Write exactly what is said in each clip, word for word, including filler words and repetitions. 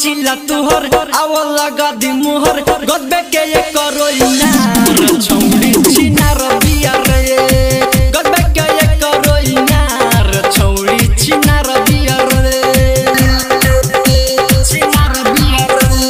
लचिला तुहर आवल लगा दी मुहर गदबे के ये करो इनार छौड़ी छिनार बिया रे गदबे के ये करो इनार छौड़ी छिनार बिया रे छिनार बिया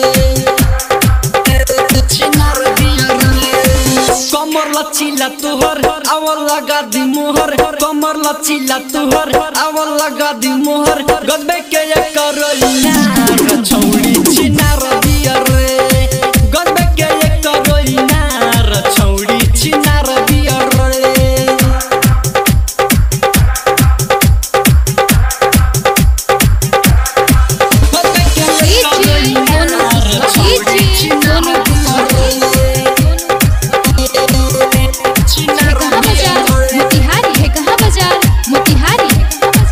रे छिनार बिया रे कमर लचिला तुहर आवल लगा दी मुहर कमर लचिला तुहर आवल लगा दी मुहर गदबे के ये करो इनार छौड़ी छिनार बिया रे गदबे के ये करो इनार छौड़ी छिनार बिया रे गदबे के ये करो इनार छौड़ी छिनार बिया रे छिनार बिया रे मोतिहारी है कहाँ बाजार मोतिहारी है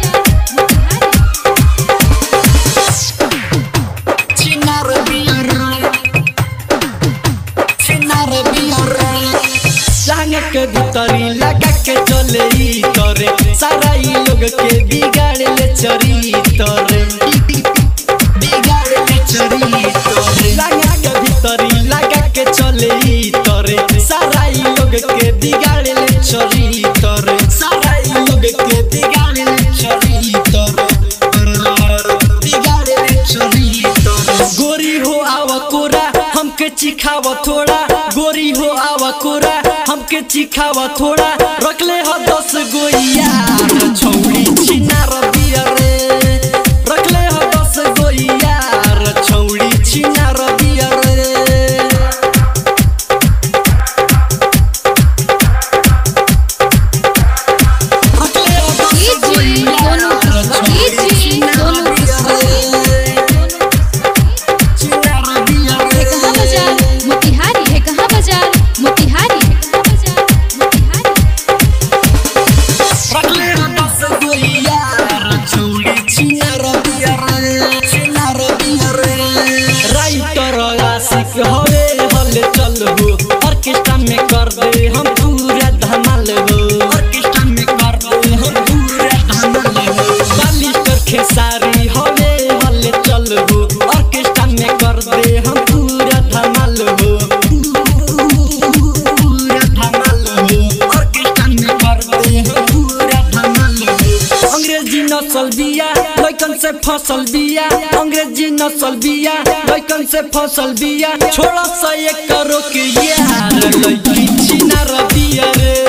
के भीतरी लगा के चले ई करे सारा ई लोग के बिगाड़ ले चरी तोरे बिगाड़ ले चरी तोरे लगा के भीतरी लगा के चले ई करे सारा ई लोग के बिगाड़ ले चरी तोरे सारा ई लोग के बिगाड़ ले चरी तोरे बिगाड़ ले चरी तोरे गोरी हो आवा कोरा हमके चिखावा थोड़ा गोरी हो आवा कोरा हमके चिखावा थोड़ा रखले हो दस गो यार छौड़ी छिनार बिया रे रखले हो दस गो यार छौड़ी छिनार बिया रे रखले हो दस गो यार छौड़ी छिनार बिया रे छिनार बिया रे कहाँ बाजार मोतिहारी है कहाँ बाजार मोतिहारी हवे हले चल हो ऑर्केस्ट्रा में कर दे हम पूरा धमाल हो ऑर्केस्ट्रा में कर दे हम पूरा धमाल हो बालिस्टर खेसारी हवे हले चल हो ऑर्केस्ट्रा में कर दे हम पूरा धमाल हो पूरा धमाल हो ऑर्केस्ट्रा में कर दे हम पूरा धमाल हो अंग्रेजी नस्ल बिया लइकन से फसल बिया अंग्रेजी नस्ल बिया लइकन से फसल बिया छोड़ा सा ये करो के यार लइकी छिनार बिया रे